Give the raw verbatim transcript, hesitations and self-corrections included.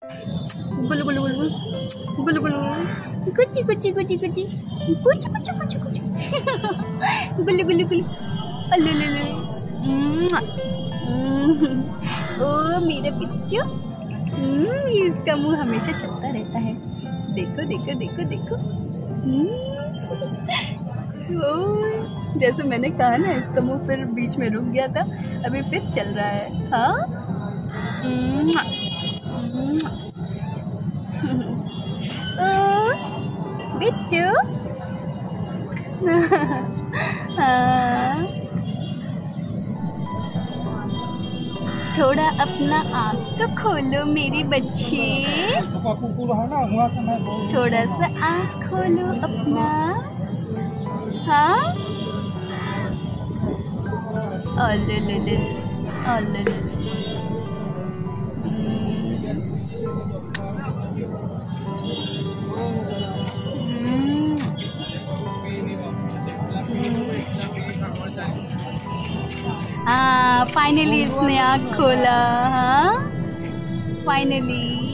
गुलु गुलु गुलु गुलु गुलु कुची कुची कुची कुची कुची कुची कुची कुची गुलु गुलु गुलु अल्लू लू ओ मेरा पिट्टू। ये इसका मुंह हमेशा चलता रहता है। देखो देखो देखो देखो। ओ जैसे मैंने कहा ना, इसका मुंह फिर बीच में रुक गया था, अभी फिर चल रहा है। हाँ बिट्टू। हाँ थोड़ा अपना आँख तो खोलो मेरे बच्चे, थोड़ा सा आँख खोलो अपना। हाँ अले ले ले अले ले हाँ फाइनली इसने आँख खोला। हाँ फाइनली।